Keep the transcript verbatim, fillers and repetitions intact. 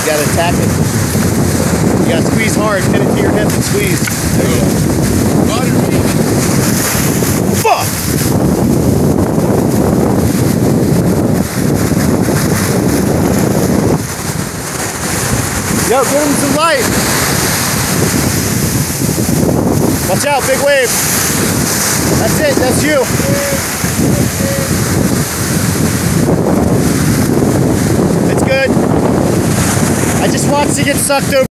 You gotta attack it. You gotta squeeze hard, pin it to your hip and squeeze. There you go. Fuck! Yo, give him some light. Watch out, big wave. That's it, that's you. It's good. I just watched it get sucked over.